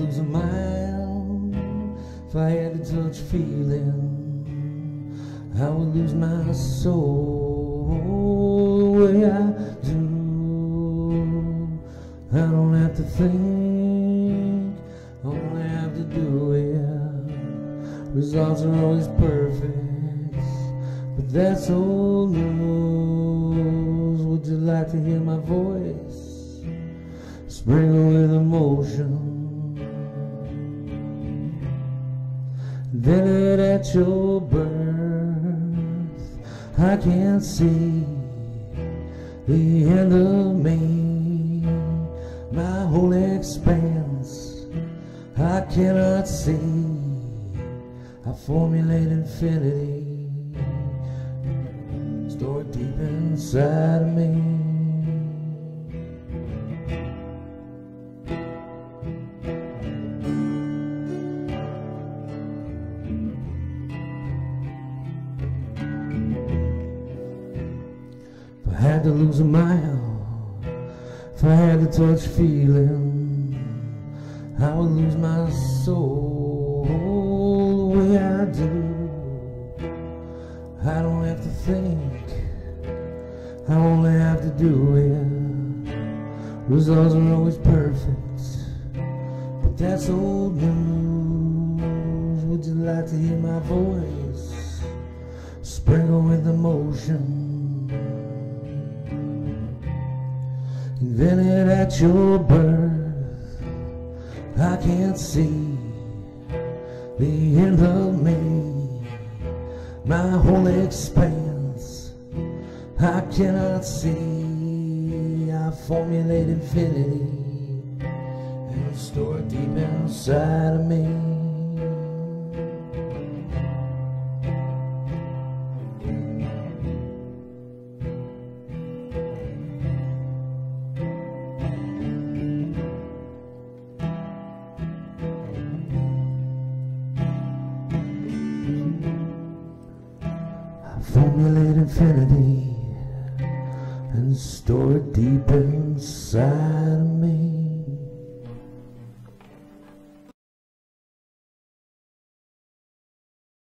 lose a mind, if I had to touch feeling, I would lose my soul the way I do. I don't have to think, only have to do it. Results are always perfect, but that's old news. Would you like to hear my voice sprinkle with emotion? Then at your birth, I can't see the end of me. My whole expanse I cannot see. I formulate infinity, stored deep inside of me. If I had to lose a mile, if I had to touch feeling, I would lose my soul the way I do. I don't have to think, I only have to do it. Results are always perfect, but that's old news. Would you like to hear my voice sprinkle with emotion? Invented at your birth, I can't see the end of me. My whole expanse I cannot see. I formulate infinity and store it deep inside of me. Formulate infinity and store it deep inside of me.